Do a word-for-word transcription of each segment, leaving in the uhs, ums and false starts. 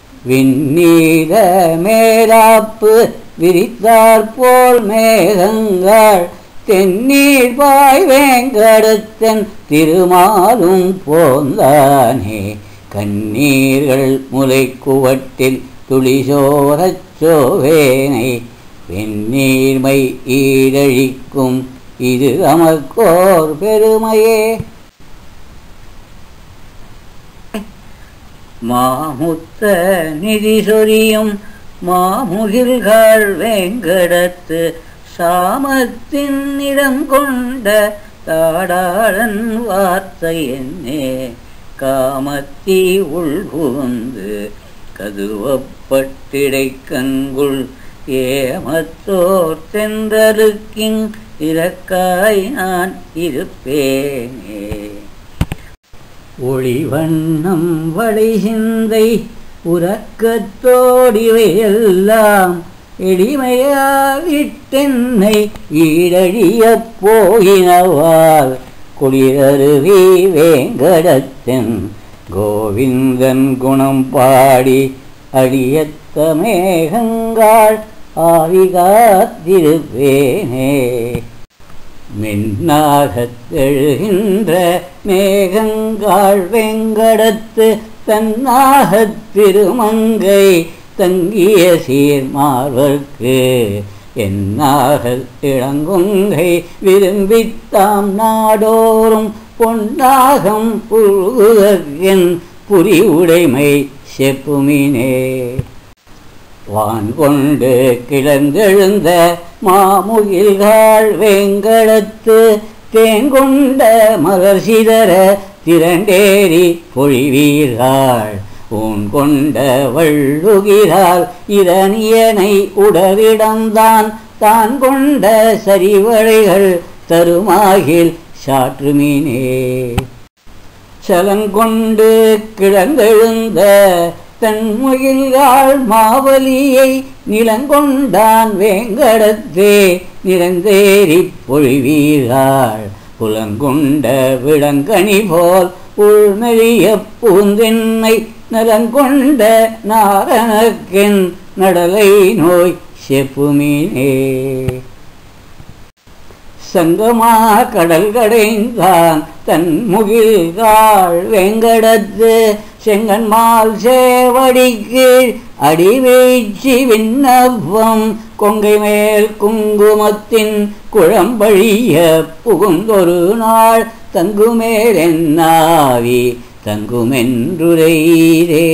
விண்ணீர மேலாப்பு விரித்தாற்போல் மேகங்கள் தென்னீர் பாய் வேங்கடத்தன் திருமாலும் போந்தானே கண்ணீர்கள் முலைக்குவட்டில் துளிசோரச் சோவேனை வெந்நீர்மை ஈடழிக்கும் இது அமர்க்கோர் பெருமையே. மாமுத்த நிதி சொரியும் மாமுகில்கள் வேங்கடத்து சாமத்தின் இடம் கொண்ட தாடாளன் வார்த்தை என்னே காமத்தி உள்புகுந்து கதுவப்பட்டிடை கண்குள் ஏமத்தோர் தென்றலுக்கின் இறக்காய் நான் இருப்பேனே. ஒளிவண்ணம் வளை சிந்தை உறக்கத்தோடிவையெல்லாம் எளிமையாவிட்டென்னை ஈடழியப் போயினவால் குளிரருவி வேங்கடத்தன் கோவிந்தன் குணம் பாடி அடியத்த மேகங்காள் ஆவிகாத்திருப்பேனே. மின்னாகத்தெழுகின்ற மேகங்காள் வெங்கடத்து தன்னாகத் திருமங்கை தங்கிய சீர்மார்வர்க்கு என்னாக இளங்குங்கை விரும்பித்தாம் நாடோறும் பொன்னாகம் புழுகுதற்கென் புரி உடைமை செப்புமினே. வான் கொண்டு கிளந்தெழுந்த மாமுகில்கள் வேங்கடத்து தேங்கொண்ட மலர் சிதற திரண்டேறி பொழிவீர்கள் ஊன் கொண்ட வள்ளுகிறாள் இரணியனை உடலிடம்தான் தான் கொண்ட சரிவழைகள் தருமாகில் சாற்றுமீனே. சலங்கொண்டு கிளந்தெழுந்த தன்முகில்கள் மாவலியை நிலங்கொண்டான் வேங்கடத்தே நிறந்தேறி பொழிவீர்கள் புலங்கொண்ட விளங்கனி போல் உள்மெறிய பூந்தென்னை நலங்கொண்ட நாரணக்கென் நடலை நோய் செப்புமீனே. சங்கமா கடல் கடைந்தான் தன் முகில்கள் வேங்கடத்து செங்கன்மால் சேவடிக்கு அடிவீழ்ச்சி விண்ணப்பம் கொங்கை மேல் குங்குமத்தின் குழம்பழிய புகுந்தொரு நாள் தங்குமேலென்னாவி தங்குமென்றுரையீரே.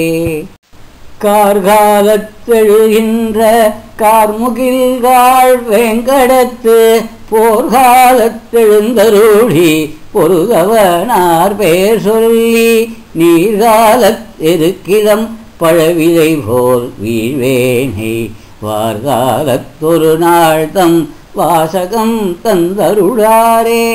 கார்காலத்தெழுகின்ற கார்முகில்கள் வேங்கடத்து போர்காலத்தெழுந்தருளி பொருகவனார் பேர் சொல்லி நீர்காலத்தெருக்கிடம் பழவிதை போல் வீழ்வேனை வார்காலத்தொரு நாள் தம் வாசகம் தந்தருளாரே.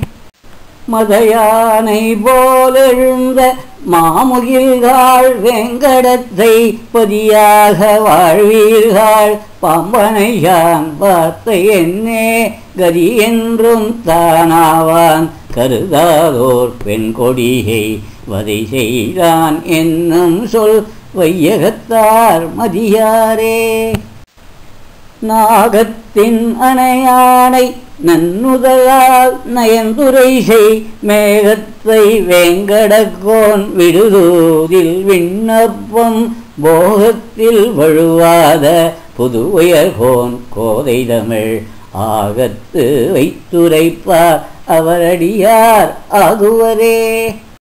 மதயானை போலெழுந்த மாமுகில்கள் வேங்கடத்தை பதியாக வாழ்வீர்கள் பாம்பனையான் வார்த்தை என்னே கதி என்றும் தானாவான் கருதாதோர் பெண் கொடியை வதை செய்தான் என்னும் சொல் வையகத்தார் மதியாரே. நாகத்தின் அணையானை நன்னுதலால் நயந்துரை செய் மேகத்தை வேங்கடக்கோன் விடுதூதில் விண்ணப்பம் போகத்தில் வழுவாத புதுவுயர்கோன் கோதை தமிழ் ஆகத்து வைத்துரைப்பார் அவரடியார் ஆகுவரே.